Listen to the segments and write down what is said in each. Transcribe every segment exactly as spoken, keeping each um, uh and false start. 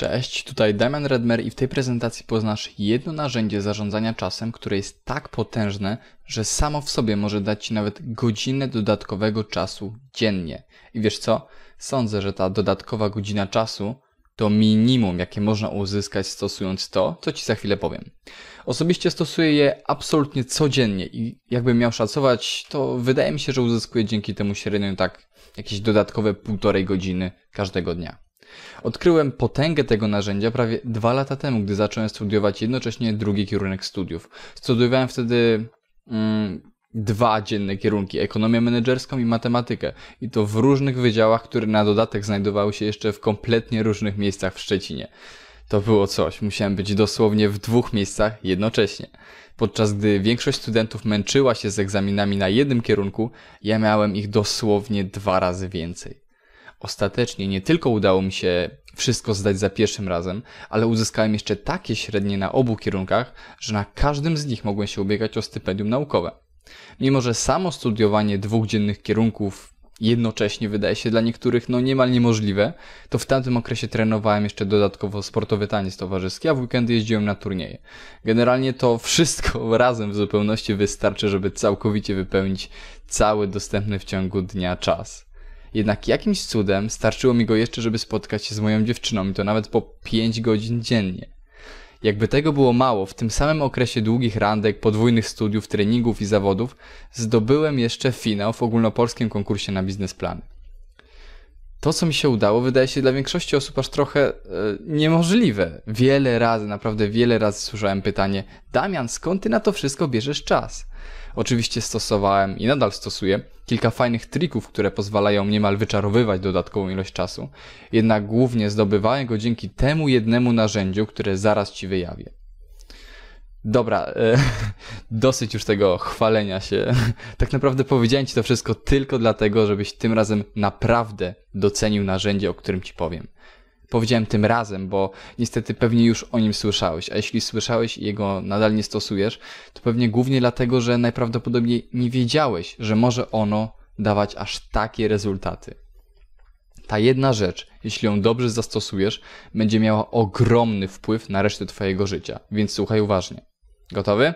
Cześć, tutaj Damian Redmer i w tej prezentacji poznasz jedno narzędzie zarządzania czasem, które jest tak potężne, że samo w sobie może dać Ci nawet godzinę dodatkowego czasu dziennie. I wiesz co? Sądzę, że ta dodatkowa godzina czasu to minimum, jakie można uzyskać stosując to, co Ci za chwilę powiem. Osobiście stosuję je absolutnie codziennie i jakbym miał szacować, to wydaje mi się, że uzyskuję dzięki temu średnio tak jakieś dodatkowe półtorej godziny każdego dnia. Odkryłem potęgę tego narzędzia prawie dwa lata temu, gdy zacząłem studiować jednocześnie drugi kierunek studiów. Studiowałem wtedy mm, dwa dzienne kierunki, ekonomię menedżerską i matematykę. I to w różnych wydziałach, które na dodatek znajdowały się jeszcze w kompletnie różnych miejscach w Szczecinie. To było coś, musiałem być dosłownie w dwóch miejscach jednocześnie. Podczas gdy większość studentów męczyła się z egzaminami na jednym kierunku, ja miałem ich dosłownie dwa razy więcej. Ostatecznie nie tylko udało mi się wszystko zdać za pierwszym razem, ale uzyskałem jeszcze takie średnie na obu kierunkach, że na każdym z nich mogłem się ubiegać o stypendium naukowe. Mimo że samo studiowanie dwóch dziennych kierunków jednocześnie wydaje się dla niektórych no niemal niemożliwe, to w tamtym okresie trenowałem jeszcze dodatkowo sportowy taniec towarzyski, a w weekendy jeździłem na turnieje. Generalnie to wszystko razem w zupełności wystarczy, żeby całkowicie wypełnić cały dostępny w ciągu dnia czas. Jednak jakimś cudem starczyło mi go jeszcze, żeby spotkać się z moją dziewczyną i to nawet po pięć godzin dziennie. Jakby tego było mało, w tym samym okresie długich randek, podwójnych studiów, treningów i zawodów zdobyłem jeszcze finał w ogólnopolskim konkursie na biznesplany. To, co mi się udało, wydaje się dla większości osób aż trochę e, niemożliwe. Wiele razy, naprawdę wiele razy słyszałem pytanie: Damian, skąd ty na to wszystko bierzesz czas? Oczywiście stosowałem i nadal stosuję kilka fajnych trików, które pozwalają niemal wyczarowywać dodatkową ilość czasu, jednak głównie zdobywałem go dzięki temu jednemu narzędziu, które zaraz Ci wyjawię. Dobra, e, dosyć już tego chwalenia się. Tak naprawdę powiedziałem Ci to wszystko tylko dlatego, żebyś tym razem naprawdę docenił narzędzie, o którym Ci powiem. Powiedziałem tym razem, bo niestety pewnie już o nim słyszałeś, a jeśli słyszałeś i jego nadal nie stosujesz, to pewnie głównie dlatego, że najprawdopodobniej nie wiedziałeś, że może ono dawać aż takie rezultaty. Ta jedna rzecz, jeśli ją dobrze zastosujesz, będzie miała ogromny wpływ na resztę Twojego życia, więc słuchaj uważnie. Gotowy?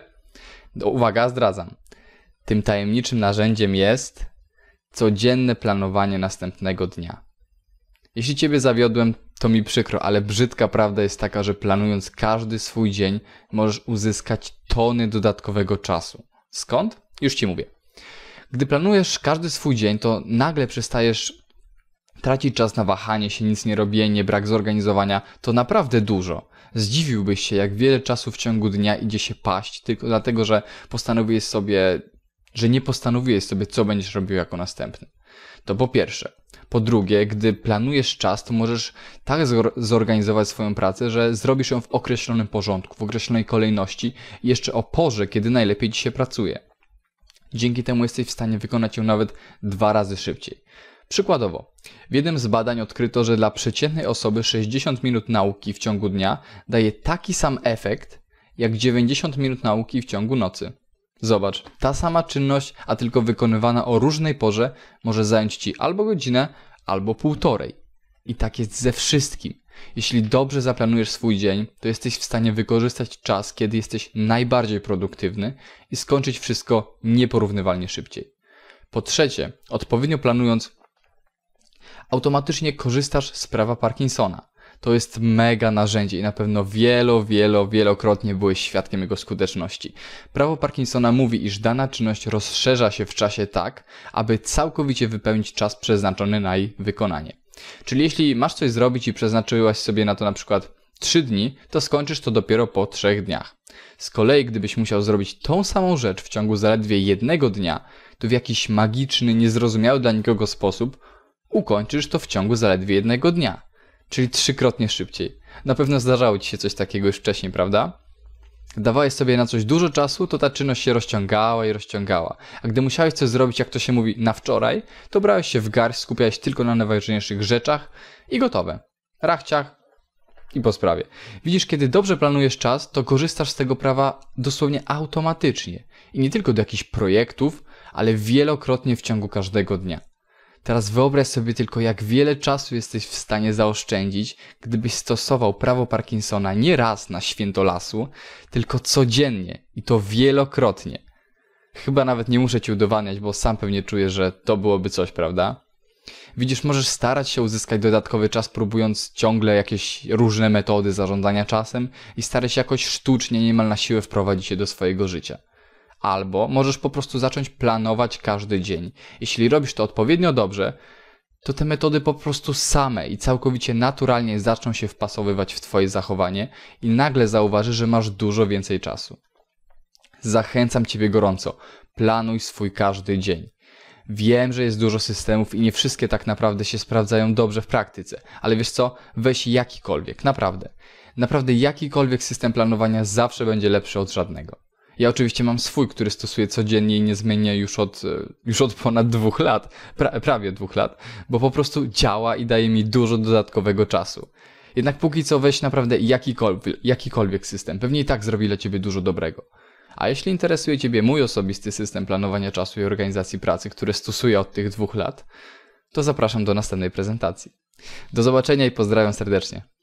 Uwaga, zdradzam. Tym tajemniczym narzędziem jest codzienne planowanie następnego dnia. Jeśli Ciebie zawiodłem, to mi przykro, ale brzydka prawda jest taka, że planując każdy swój dzień, możesz uzyskać tony dodatkowego czasu. Skąd? Już Ci mówię. Gdy planujesz każdy swój dzień, to nagle przestajesz tracić czas na wahanie się, nic nie robienie, brak zorganizowania. To naprawdę dużo. Zdziwiłbyś się, jak wiele czasu w ciągu dnia idzie się paść, tylko dlatego, że postanowiłeś sobie, że nie postanowiłeś sobie, co będziesz robił jako następny. To po pierwsze. Po drugie, gdy planujesz czas, to możesz tak zorganizować swoją pracę, że zrobisz ją w określonym porządku, w określonej kolejności i jeszcze o porze, kiedy najlepiej Ci się pracuje. Dzięki temu jesteś w stanie wykonać ją nawet dwa razy szybciej. Przykładowo, w jednym z badań odkryto, że dla przeciętnej osoby sześćdziesiąt minut nauki w ciągu dnia daje taki sam efekt, jak dziewięćdziesiąt minut nauki w ciągu nocy. Zobacz, ta sama czynność, a tylko wykonywana o różnej porze, może zająć Ci albo godzinę, albo półtorej. I tak jest ze wszystkim. Jeśli dobrze zaplanujesz swój dzień, to jesteś w stanie wykorzystać czas, kiedy jesteś najbardziej produktywny i skończyć wszystko nieporównywalnie szybciej. Po trzecie, odpowiednio planując, automatycznie korzystasz z prawa Parkinsona. To jest mega narzędzie i na pewno wielo, wielo, wielokrotnie byłeś świadkiem jego skuteczności. Prawo Parkinsona mówi, iż dana czynność rozszerza się w czasie tak, aby całkowicie wypełnić czas przeznaczony na jej wykonanie. Czyli jeśli masz coś zrobić i przeznaczyłaś sobie na to na przykład trzy dni, to skończysz to dopiero po trzech dniach. Z kolei gdybyś musiał zrobić tą samą rzecz w ciągu zaledwie jednego dnia, to w jakiś magiczny, niezrozumiały dla nikogo sposób ukończysz to w ciągu zaledwie jednego dnia. Czyli trzykrotnie szybciej. Na pewno zdarzało Ci się coś takiego już wcześniej, prawda? Dawałeś sobie na coś dużo czasu, to ta czynność się rozciągała i rozciągała. A gdy musiałeś coś zrobić, jak to się mówi, na wczoraj, to brałeś się w garść, skupiałeś tylko na najważniejszych rzeczach i gotowe. Rachciach i po sprawie. Widzisz, kiedy dobrze planujesz czas, to korzystasz z tego prawa dosłownie automatycznie. I nie tylko do jakichś projektów, ale wielokrotnie w ciągu każdego dnia. Teraz wyobraź sobie tylko, jak wiele czasu jesteś w stanie zaoszczędzić, gdybyś stosował prawo Parkinsona nie raz na święto lasu, tylko codziennie i to wielokrotnie. Chyba nawet nie muszę ci udowadniać, bo sam pewnie czuję, że to byłoby coś, prawda? Widzisz, możesz starać się uzyskać dodatkowy czas, próbując ciągle jakieś różne metody zarządzania czasem i starać się jakoś sztucznie, niemal na siłę wprowadzić je do swojego życia. Albo możesz po prostu zacząć planować każdy dzień. Jeśli robisz to odpowiednio dobrze, to te metody po prostu same i całkowicie naturalnie zaczną się wpasowywać w twoje zachowanie i nagle zauważysz, że masz dużo więcej czasu. Zachęcam ciebie gorąco. Planuj swój każdy dzień. Wiem, że jest dużo systemów i nie wszystkie tak naprawdę się sprawdzają dobrze w praktyce, ale wiesz co? Weź jakikolwiek, naprawdę. Naprawdę jakikolwiek system planowania zawsze będzie lepszy od żadnego. Ja oczywiście mam swój, który stosuję codziennie i nie zmienia już od, już od ponad dwóch lat, pra, prawie dwóch lat, bo po prostu działa i daje mi dużo dodatkowego czasu. Jednak póki co weź naprawdę jakikolwiek, jakikolwiek system, pewnie i tak zrobi dla ciebie dużo dobrego. A jeśli interesuje ciebie mój osobisty system planowania czasu i organizacji pracy, który stosuję od tych dwóch lat, to zapraszam do następnej prezentacji. Do zobaczenia i pozdrawiam serdecznie.